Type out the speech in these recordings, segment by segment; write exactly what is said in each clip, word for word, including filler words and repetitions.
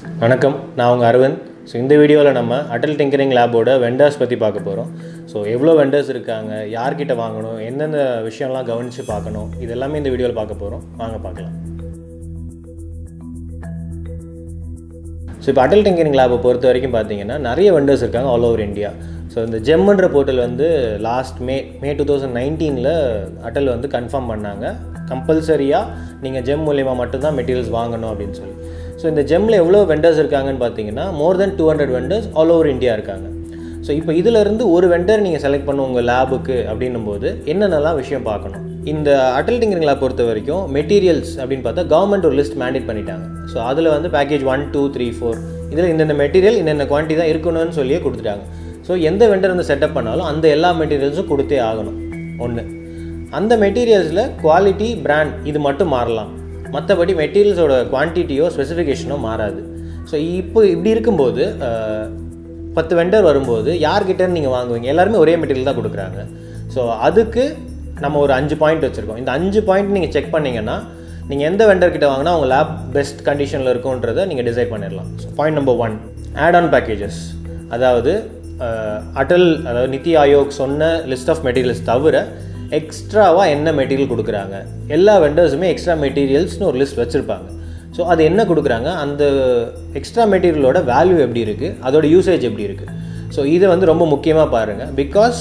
வணக்கம், நான் உங்கள் அரவிந்த். ஸோ இந்த வீடியோவில் நம்ம அட்டல் டிங்கரிங் லேபோட வெண்டர்ஸ் பற்றி பார்க்க போகிறோம். ஸோ எவ்வளோ வெண்டர்ஸ் இருக்காங்க, யார்கிட்ட வாங்கணும், எந்தெந்த விஷயம்லாம் கவனித்து பார்க்கணும், இது எல்லாமே இந்த வீடியோவில் பார்க்க போகிறோம். வாங்க பார்க்கலாம். ஸோ இப்போ அட்டல் டிங்கரிங் லேபை பொறுத்த வரைக்கும் பார்த்தீங்கன்னா நிறைய வெண்டர்ஸ் இருக்காங்க ஆல் ஓவர் இந்தியா. ஸோ இந்த ஜெம்ன்ற போர்ட்டல் வந்து last May May two thousand நைன்டீனில் அட்டல் வந்து கன்ஃபார்ம் பண்ணாங்க, கம்பல்சரியாக நீங்கள் ஜெம் மூலிமா மட்டும்தான் மெட்டீரியல்ஸ் வாங்கணும் அப்படின்னு சொல்லி. ஸோ இந்த ஜெம்மில் எவ்வளோ வெண்டர்ஸ் இருக்காங்கன்னு பார்த்தீங்கன்னா more then two hundred vendors all over India இருக்காங்க. ஸோ இப்போ இதிலேருந்து ஒரு வெண்டர் நீங்கள் செலக்ட் பண்ண உங்கள் லேபுக்கு அப்படின்னும் போது என்னென்னலாம் விஷயம் பார்க்கணும். இந்த அட்டல் டிங்கரிங் லேப் பொறுத்த வரைக்கும் மெட்டீரியல்ஸ் அப்படின்னு பார்த்தா கவர்மெண்ட் ஒரு லிஸ்ட் மேண்டேட் பண்ணிட்டாங்க. ஸோ அதில் வந்து package one two three four இதில் இந்தந்த மெட்டீரியல் இந்தந்த குவான்டிட்டி தான் இருக்கணும்னு சொல்லியே கொடுத்துட்டாங்க. ஸோ எந்த வெண்டர் வந்து செட்டப் பண்ணாலும் அந்த எல்லா மெட்டீரியல்ஸும் கொடுத்தே ஆகணும். ஒன்று, அந்த மெட்டீரியல்ஸில் குவாலிட்டி, பிராண்ட் இது மட்டும் மாறலாம், மற்றபடி மெட்டீரியல்ஸோட குவான்டிட்டியோ ஸ்பெசிஃபிகேஷனோ மாறாது. ஸோ இப்போ இப்படி இருக்கும்போது பத்து வெண்டர் வரும்போது யார்கிட்டன்னு நீங்கள் வாங்குவீங்க? எல்லாருமே ஒரே மெட்டீரியல் தான் கொடுக்குறாங்க. ஸோ அதுக்கு நம்ம ஒரு அஞ்சு பாயிண்ட் வச்சுருக்கோம். இந்த அஞ்சு பாயிண்ட் நீங்கள் செக் பண்ணிங்கன்னா நீங்கள் எந்த வெண்டர்கிட்ட வாங்கினா உங்கள் லேப் பெஸ்ட் கண்டிஷனில் இருக்குன்றதை நீங்கள் டிசைட் பண்ணிடலாம். So point number one, add on packages. அதாவது அட்டல் அதாவது நிதி ஆயோக் சொன்ன லிஸ்ட் ஆஃப் மெட்டீரியல்ஸ் தவிர எக்ஸ்ட்ராவாக என்ன மெட்டீரியல் கொடுக்குறாங்க. எல்லா வெண்டர்ஸுமே எக்ஸ்ட்ரா மெட்டீரியல்ஸ்னு ஒரு லிஸ்ட் வச்சுருப்பாங்க. ஸோ அது என்ன கொடுக்குறாங்க, அந்த எக்ஸ்ட்ரா மெட்டீரியலோட வேல்யூ எப்படி இருக்குது, அதோட யூசேஜ் எப்படி இருக்குது. ஸோ இதை வந்து ரொம்ப முக்கியமாக பாருங்கள். பிகாஸ்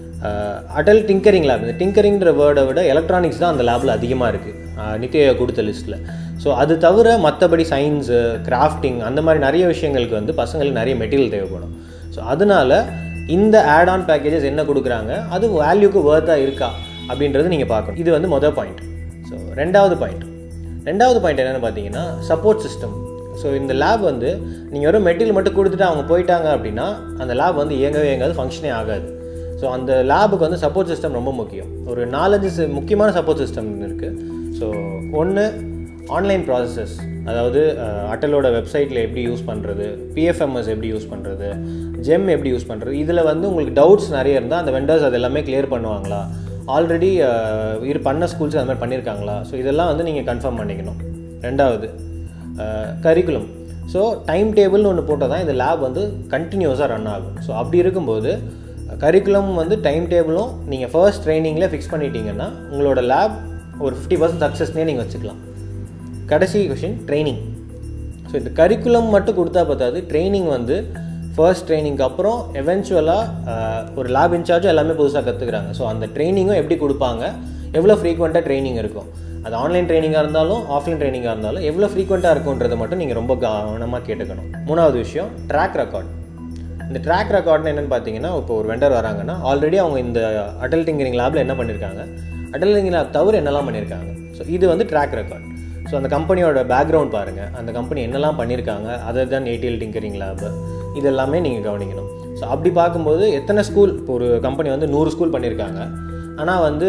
அட்டல் டிங்கரிங் லேப், இந்த டிங்கரிங்கிற வேர்டை விட எலக்ட்ரானிக்ஸ் தான் அந்த லேபில் அதிகமாக இருக்குது நிதி ஆயோக் கொடுத்த லிஸ்ட்டில். ஸோ அது தவிர மற்றபடி சயின்ஸு, கிராஃப்டிங் அந்த மாதிரி நிறைய விஷயங்களுக்கு வந்து பசங்களுக்கு நிறைய மெட்டீரியல் தேவைப்படும். ஸோ அதனால் இந்த ஆட் ஆன் பேக்கேஜஸ் என்ன கொடுக்குறாங்க, அது வேல்யூக்கு வேர்த்தாக இருக்கா அப்படின்றது நீங்கள் பார்க்கணும். இது வந்து மொதல் பாயிண்ட். ஸோ ரெண்டாவது பாயிண்ட் ரெண்டாவது பாயிண்ட் என்னென்னு பார்த்தீங்கன்னா சப்போர்ட் சிஸ்டம். ஸோ இந்த லேப் வந்து நீங்கள் வெறும் மெட்டீரியல் மட்டும் கொடுத்துட்டு அவங்க போயிட்டாங்க அப்படின்னா அந்த லேப் வந்து இயங்கவே இயங்காது, ஃபங்க்ஷனே ஆகாது. ஸோ அந்த லேபுக்கு வந்து சப்போர்ட் சிஸ்டம் ரொம்ப முக்கியம். ஒரு நாலஞ்சு முக்கியமான சப்போர்ட் சிஸ்டம் இருக்குது. ஸோ ஒன்று, ஆன்லைன் ப்ராசஸஸ், அதாவது அட்டலோட வெப்சைட்டில் எப்படி யூஸ் பண்ணுறது, பிஎஃப்எம்எஸ் எப்படி யூஸ் பண்ணுறது, ஜெம் எப்படி யூஸ் பண்ணுறது, இதில் வந்து உங்களுக்கு டவுட்ஸ் நிறைய இருந்தால் அந்த வெண்டர்ஸ் அது எல்லாமே கிளியர் பண்ணுவாங்களா, ஆல்ரெடி இது பண்ண ஸ்கூல்ஸ் அது மாதிரி பண்ணியிருக்காங்களா. ஸோ இதெல்லாம் வந்து நீங்கள் கன்ஃபார்ம் பண்ணிக்கணும். ரெண்டாவது, கரிக்குலம். ஸோ டைம் டேபிள்னு ஒன்று போட்டால் தான் இந்த லேப் வந்து கண்டினியூஸாக ரன் ஆகும். ஸோ அப்படி இருக்கும்போது கரிக்குலம் வந்து டைம் டேபிளும் நீங்கள் ஃபர்ஸ்ட் ட்ரைனிங்கில் ஃபிக்ஸ் பண்ணிட்டீங்கன்னா உங்களோட லேப் ஒரு ஃபிஃப்டி பர்சன்ட் சக்ஸஸ்னே நீங்கள் வச்சுக்கலாம். கடைசி கொஷின், ட்ரைனிங். ஸோ இந்த கரிக்குலம் மட்டும் கொடுத்தா பார்த்தாது, ட்ரைனிங் வந்து ஃபர்ஸ்ட் ட்ரைனிங்க்கு அப்புறம் எவென்ச்சுவலாக ஒரு லேப் இன்சார்ஜும் எல்லாமே புதுசாக கற்றுக்குறாங்க. ஸோ அந்த ட்ரைனிங்கும் எப்படி கொடுப்பாங்க, எவ்வளோ ஃப்ரீக்வெண்ட்டாக ட்ரைனிங் இருக்கும், அது ஆன்லைன் ட்ரைனிங்காக இருந்தாலும் ஆஃப்லைன் ட்ரைனிங்காக இருந்தாலும் எவ்வளோ ஃப்ரீக்வெண்ட்டாக இருக்குன்றதை மட்டும் நீங்கள் ரொம்ப கவனமாக கேட்டுக்கணும். மூணாவது விஷயம், ட்ராக் ரெக்கார்ட். இந்த ட்ராக் ரெக்கார்ட்னு என்னென்னு பார்த்தீங்கன்னா, இப்போ ஒரு வெண்டர் வராங்கன்னா ஆல்ரெடி அவங்க இந்த அட்டல் டிங்கரிங் லேபில் என்ன பண்ணியிருக்காங்க, அட்டல் டிங்கரிங் லேப் தவிர என்னெல்லாம் பண்ணியிருக்காங்க. ஸோ இது வந்து ட்ராக் ரெக்கார்ட். ஸோ அந்த கம்பெனியோட பேக்ரவுண்ட் பாருங்கள், அந்த கம்பெனி என்னெல்லாம் பண்ணியிருக்காங்க, அதர் தான் ஏடிஎல் டிங்கரிங் லேபு, இது எல்லாமே நீங்கள் கவனிக்கணும். ஸோ அப்படி பார்க்கும்போது எத்தனை ஸ்கூல், இப்போ ஒரு கம்பெனி வந்து நூறு ஸ்கூல் பண்ணியிருக்காங்க, ஆனால் வந்து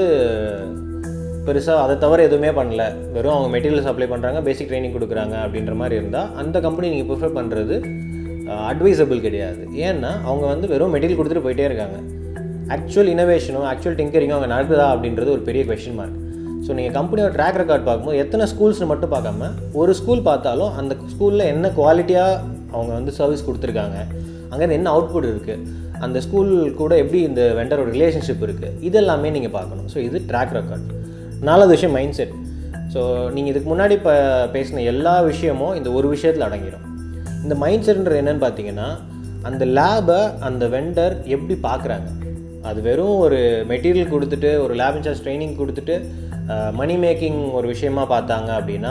பெருசாக அதை தவிர எதுவுமே பண்ணல, வெறும் அவங்க மெட்டீரியல் சப்ளை பண்ணுறாங்க, பேசிக் ட்ரைனிங் கொடுக்குறாங்க அப்படின்ற மாதிரி இருந்தால் அந்த கம்பெனி நீங்கள் ப்ரிஃபர் பண்ணுறது அட்வைசபிள் கிடையாது. ஏன்னா அவங்க வந்து வெறும் மெட்டீரியல் கொடுத்துட்டு போயிட்டே இருக்காங்க. ஆக்சுவல் இனோவேஷனும் ஆக்சுவல் டிங்கரிங்கும் அவங்க நடக்குதா அப்படின்றது ஒரு பெரிய கொஸ்டின் மார்க். ஸோ நீங்கள் கம்பெனியோட ட்ராக் ரெக்கார்ட் பார்க்கும்போது எத்தனை ஸ்கூல்ஸ்னு மட்டும் பார்க்காம ஒரு ஸ்கூல் பார்த்தாலும் அந்த ஸ்கூலில் என்ன குவாலிட்டியாக அவங்க வந்து சர்வீஸ் கொடுத்துருக்காங்க, அங்கேருந்து என்ன அவுட்புட் இருக்குது, அந்த ஸ்கூல் கூட எப்படி இந்த வெண்டரோட ரிலேஷன்ஷிப் இருக்குது, இதெல்லாமே நீங்கள் பார்க்கணும். ஸோ இது ட்ராக் ரெக்கார்ட். நாலாவது விஷயம், மைண்ட் செட். ஸோ நீங்கள் இதுக்கு முன்னாடி இப்போ பேசின எல்லா விஷயமும் இந்த ஒரு விஷயத்தில் அடங்கிடும். இந்த மைண்ட் செட்ன்றது என்னென்னு பார்த்தீங்கன்னா, அந்த லேபை அந்த வெண்டர் எப்படி பார்க்குறாங்க. அது வெறும் ஒரு மெட்டீரியல் கொடுத்துட்டு ஒரு லேப் இன்சார்ஜ் ட்ரைனிங் கொடுத்துட்டு மணி மேக்கிங் ஒரு விஷயமாக பார்த்தாங்க அப்படின்னா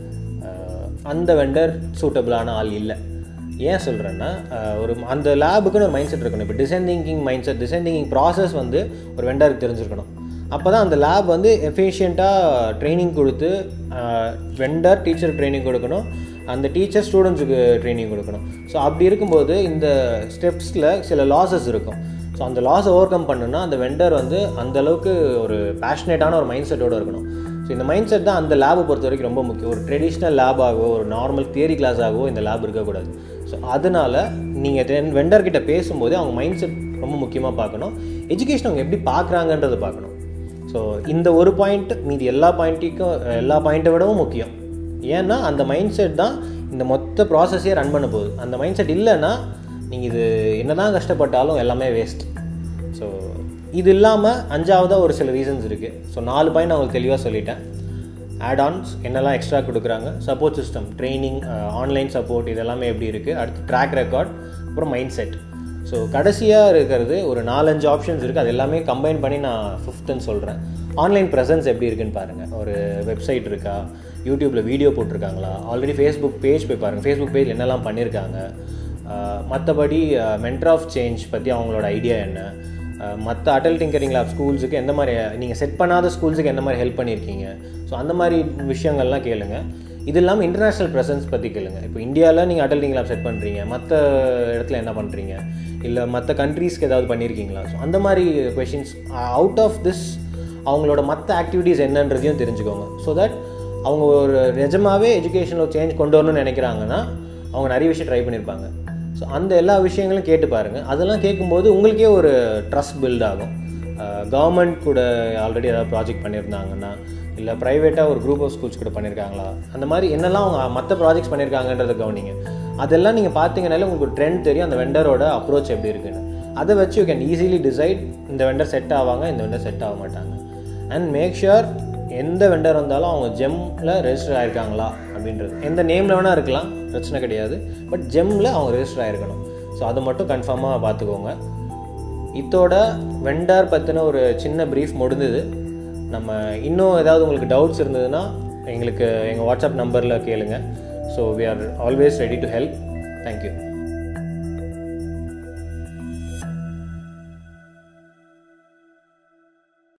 அந்த வெண்டர் சூட்டபிளான ஆள் இல்லை. ஏன் சொல்கிறேன்னா, ஒரு அந்த லேபுக்குன்னு ஒரு மைண்ட் செட் இருக்கணும். இப்போ design thinking mind set, design thinking process வந்து ஒரு வெண்டருக்கு தெரிஞ்சிருக்கணும். அப்போ தான் அந்த லேப் வந்து எஃபிஷியண்ட்டாக ட்ரைனிங் கொடுத்து வெண்டர் டீச்சருக்கு ட்ரைனிங் கொடுக்கணும், அந்த டீச்சர் ஸ்டூடெண்ட்ஸுக்கு ட்ரைனிங் கொடுக்கணும். ஸோ அப்படி இருக்கும்போது இந்த ஸ்டெப்ஸில் சில லாஸஸ் இருக்கும். ஸோ அந்த லாஸை ஓவர் கம் பண்ணுன்னா அந்த வெண்டர் வந்து அந்தளவுக்கு ஒரு பேஷனேட்டான ஒரு மைண்ட் செட்டோடு இருக்கணும். ஸோ இந்த மைண்ட் செட் தான் அந்த லேபை பொறுத்த வரைக்கும் ரொம்ப முக்கியம். ஒரு ட்ரெடிஷ்னல் லேபாகவோ ஒரு நார்மல் தியரி கிளாஸாகவோ இந்த லேப் இருக்கக்கூடாது. ஸோ அதனால் நீங்கள் வெண்டர்கிட்ட பேசும்போது அவங்க மைண்ட் செட் ரொம்ப முக்கியமாக பார்க்கணும். எஜுகேஷன் அவங்க எப்படி பார்க்குறாங்கன்றதை பார்க்கணும். ஸோ இந்த ஒரு பாயிண்ட் மீதி எல்லா பாயிண்ட்டுக்கும் எல்லா பாயிண்ட்டை விடவும் முக்கியம். ஏன்னா அந்த மைண்ட் செட் தான் இந்த மொத்த ப்ராசஸே ரன் பண்ண போகுது. அந்த மைண்ட் செட் இல்லைன்னா நீங்கள் இது என்ன தான் கஷ்டப்பட்டாலும் எல்லாமே வேஸ்ட். ஸோ இது இல்லாமல் அஞ்சாவதாக ஒரு சில ரீசன்ஸ் இருக்குது. ஸோ நாலு பாயிண்ட் நான் உங்களுக்கு தெளிவாக சொல்லிட்டேன். ஆட்-ஆன்ஸ் என்னெல்லாம் எக்ஸ்ட்ரா கொடுக்குறாங்க, support system, training, online support, இதெல்லாமே எப்படி இருக்குது, அடுத்து ட்ராக் ரெக்கார்ட், அப்புறம் மைண்ட் செட். ஸோ கடைசியாக இருக்கிறது ஒரு நாலஞ்சு ஆப்ஷன்ஸ் இருக்குது. அது எல்லாமே கம்பைன் பண்ணி நான் ஃபிஃப்த்துன்னு சொல்கிறேன். ஆன்லைன் ப்ரெசன்ஸ் எப்படி இருக்குன்னு பாருங்கள். ஒரு வெப்சைட் இருக்கா, யூடியூப்பில் வீடியோ போட்டிருக்காங்களா, ஆல்ரெடி ஃபேஸ்புக் பேஜ் போய் பாருங்கள், ஃபேஸ்புக் பேஜ் என்னெல்லாம் பண்ணியிருக்காங்க, மற்றபடி மென்டர் ஆஃப் சேஞ்ச் பற்றி அவங்களோட ஐடியா என்ன, மற்ற அட்டல் டிங்கரிங் லேப் ஸ்கூல்ஸுக்கு எந்த மாதிரி நீங்கள் செட் பண்ணாத ஸ்கூல்ஸுக்கு எந்த மாதிரி ஹெல்ப் பண்ணியிருக்கீங்க. ஸோ அந்த மாதிரி விஷயங்கள்லாம் கேளுங்க. இது இல்லாமல் இன்டர்நேஷ்னல் ப்ரெசன்ஸ் பற்றி கேளுங்க. இப்போ இந்தியாவில் நீங்கள் அட்டல் டிங்கரிங் லேப் செட் பண்ணுறீங்க, மற்ற இடத்துல என்ன பண்ணுறீங்க, இல்லை மற்ற கண்ட்ரீஸ்க்கு ஏதாவது பண்ணியிருக்கீங்களா. ஸோ அந்த மாதிரி கொஷின்ஸ் அவுட் ஆஃப் திஸ் அவங்களோட மற்ற ஆக்டிவிட்டீஸ் என்னன்றதையும் தெரிஞ்சுக்கோங்க. ஸோ தட் அவங்க ஒரு நிஜமாகவே எஜுகேஷனில் சேஞ்ச் கொண்டு வரணும்னு நினைக்கிறாங்கன்னா அவங்க நிறைய விஷயம் ட்ரை பண்ணியிருப்பாங்க. ஸோ அந்த எல்லா விஷயங்களும் கேட்டு பாருங்கள். அதெல்லாம் கேட்கும்போது உங்களுக்கே ஒரு ட்ரஸ்ட் பில்ட் ஆகும். கவர்மெண்ட் கூட ஆல்ரெடி ஏதாவது ப்ராஜெக்ட் பண்ணியிருந்தாங்கன்னா, இல்லை ப்ரைவேட்டாக ஒரு குரூப் ஆஃப் ஸ்கூல்ஸ் கூட பண்ணியிருக்காங்களா, அந்த மாதிரி என்னெல்லாம் அவங்க மற்ற ப்ராஜெக்ட்ஸ் பண்ணியிருக்காங்கன்றதை கவனிங்க. அதெல்லாம் நீங்கள் பார்த்தீங்கனாலே உங்களுக்கு ஒரு ட்ரெண்ட் தெரியும், அந்த வெண்டரோட அப்ரோச் எப்படி இருக்குன்னு. அதை வச்சு யூ கேன் ஈஸிலி டிசைட் இந்த வெண்டர் செட் ஆவாங்க, இந்த வெண்டர் செட் ஆக மாட்டாங்க. அண்ட் மேக் ஷுர் எந்த வெண்டர் வந்தாலும் அவங்க ஜெம்மில் ரெஜிஸ்டர் ஆகிருக்காங்களா அப்படின்றது. எந்த நேமில் வேணால் இருக்கலாம், பிரச்சனை கிடையாது. பட் ஜெம்மில் அவங்க ரெஜிஸ்டர் ஆகிருக்கணும். ஸோ அதை மட்டும் கன்ஃபார்மாக பார்த்துக்கோங்க. இதோட வெண்டர் பற்றின ஒரு சின்ன ப்ரீஃப் முடிந்தது. நம்ம இன்னும் ஏதாவது உங்களுக்கு டவுட்ஸ் இருந்ததுன்னா எங்களுக்கு எங்கள் வாட்ஸ்அப் நம்பரில் கேளுங்க. So we are always ready to help. Thank you.